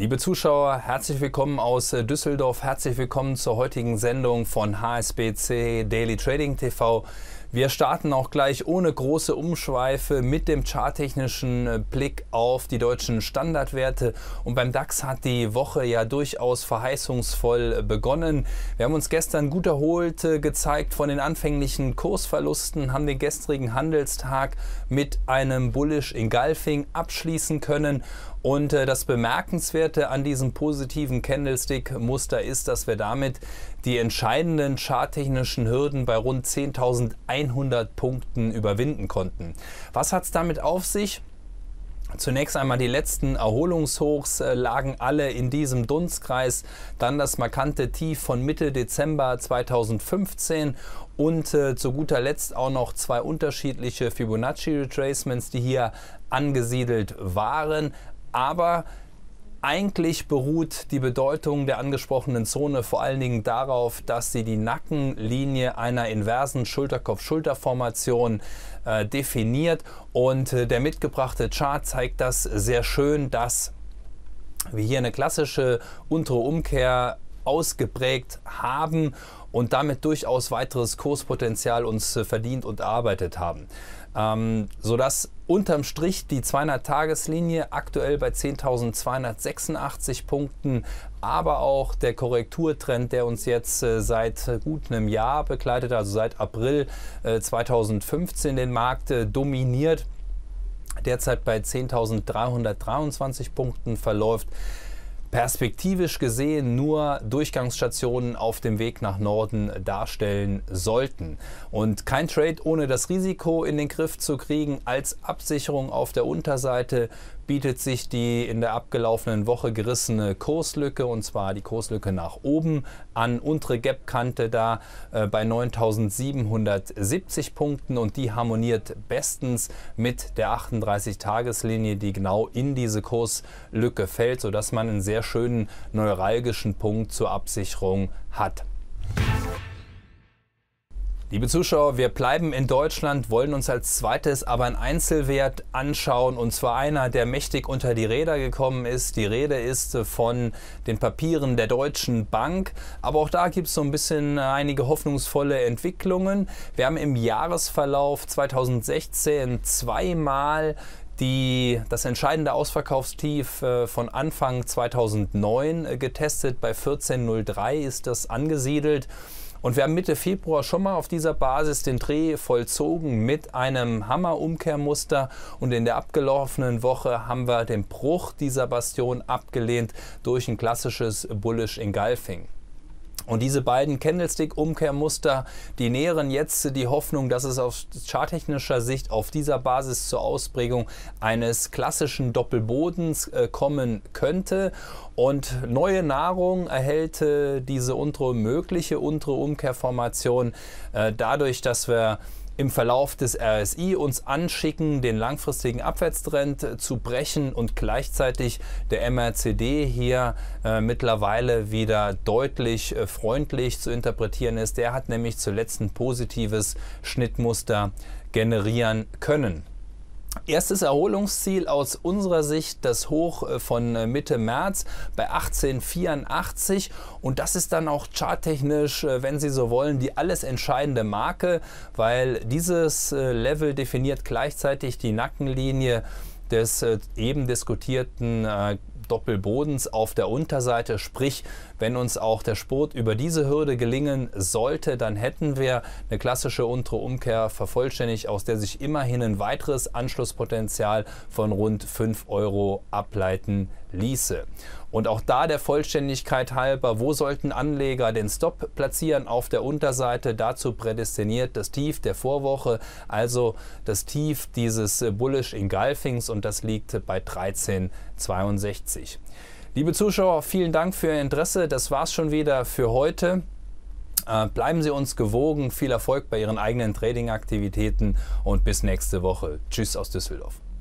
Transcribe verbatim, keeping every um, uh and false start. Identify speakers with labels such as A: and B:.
A: Liebe Zuschauer, herzlich willkommen aus Düsseldorf, herzlich willkommen zur heutigen Sendung von H S B C Daily Trading T V. Wir starten auch gleich ohne große Umschweife mit dem charttechnischen Blick auf die deutschen Standardwerte. Und beim DAX hat die Woche ja durchaus verheißungsvoll begonnen. Wir haben uns gestern gut erholt gezeigt von den anfänglichen Kursverlusten, haben den gestrigen Handelstag mit einem Bullish Engulfing abschließen können. Und äh, das Bemerkenswerte an diesem positiven Candlestick-Muster ist, dass wir damit die entscheidenden charttechnischen Hürden bei rund zehntausendeinhundert Punkten überwinden konnten. Was hat es damit auf sich? Zunächst einmal die letzten Erholungshochs äh, lagen alle in diesem Dunstkreis, dann das markante Tief von Mitte Dezember zweitausendfünfzehn und äh, zu guter Letzt auch noch zwei unterschiedliche Fibonacci-Retracements, die hier angesiedelt waren. Aber eigentlich beruht die Bedeutung der angesprochenen Zone vor allen Dingen darauf, dass sie die Nackenlinie einer inversen Schulterkopf-Schulter-Formation äh, definiert. Und äh, der mitgebrachte Chart zeigt das sehr schön, dass wir hier eine klassische untere Umkehr ausgeprägt haben und damit durchaus weiteres Kurspotenzial uns äh, verdient und erarbeitet haben. Ähm, sodass unterm Strich die zweihundert-Tages-Linie aktuell bei zehntausendzweihundertsechsundachtzig Punkten, aber auch der Korrekturtrend, der uns jetzt äh, seit gut einem Jahr begleitet, also seit April äh, zweitausendfünfzehn den Markt äh, dominiert, derzeit bei zehntausenddreihundertdreiundzwanzig Punkten verläuft. Perspektivisch gesehen nur Durchgangsstationen auf dem Weg nach Norden darstellen sollten. Und kein Trade ohne das Risiko in den Griff zu kriegen. Als Absicherung auf der Unterseite bietet sich die in der abgelaufenen Woche gerissene Kurslücke, und zwar die Kurslücke nach oben an, untere Gap-Kante da äh, bei neuntausendsiebenhundertsiebzig Punkten, und die harmoniert bestens mit der achtunddreißig-Tages-Linie, die genau in diese Kurslücke fällt, sodass man einen sehr schönen neuralgischen Punkt zur Absicherung hat. Liebe Zuschauer, wir bleiben in Deutschland, wollen uns als zweites aber einen Einzelwert anschauen, und zwar einer, der mächtig unter die Räder gekommen ist. Die Rede ist von den Papieren der Deutschen Bank, aber auch da gibt es so ein bisschen einige hoffnungsvolle Entwicklungen. Wir haben im Jahresverlauf zweitausendsechzehn zweimal Die, das entscheidende Ausverkaufstief äh, von Anfang zweitausendneun äh, getestet. Bei vierzehn Komma null drei ist das angesiedelt. Und wir haben Mitte Februar schon mal auf dieser Basis den Dreh vollzogen mit einem Hammer-Umkehrmuster. Und in der abgelaufenen Woche haben wir den Bruch dieser Bastion abgelehnt durch ein klassisches Bullish Engulfing. Und diese beiden Candlestick-Umkehrmuster, die nähren jetzt die Hoffnung, dass es aus charttechnischer Sicht auf dieser Basis zur Ausprägung eines klassischen Doppelbodens äh, kommen könnte. Und neue Nahrung erhält äh, diese untere, mögliche untere Umkehrformation äh, dadurch, dass wir im Verlauf des R S I uns anschicken, den langfristigen Abwärtstrend zu brechen, und gleichzeitig der M A C D hier äh, mittlerweile wieder deutlich äh, freundlich zu interpretieren ist. Der hat nämlich zuletzt ein positives Schnittmuster generieren können. Erstes Erholungsziel aus unserer Sicht das Hoch von Mitte März bei achtzehn Komma vierundachtzig, und das ist dann auch charttechnisch, wenn Sie so wollen, die alles entscheidende Marke, weil dieses Level definiert gleichzeitig die Nackenlinie des eben diskutierten Doppelbodens auf der Unterseite. Sprich, wenn uns auch der Spurt über diese Hürde gelingen sollte, dann hätten wir eine klassische untere Umkehr vervollständigt, aus der sich immerhin ein weiteres Anschlusspotenzial von rund fünf Euro ableiten ließe. Und auch da der Vollständigkeit halber, wo sollten Anleger den Stop platzieren? Auf der Unterseite, dazu prädestiniert das Tief der Vorwoche, also das Tief dieses Bullish Engulfings, und das liegt bei dreizehn Komma zweiundsechzig. Liebe Zuschauer, vielen Dank für Ihr Interesse. Das war's schon wieder für heute. Äh, bleiben Sie uns gewogen. Viel Erfolg bei Ihren eigenen Trading-Aktivitäten und bis nächste Woche. Tschüss aus Düsseldorf.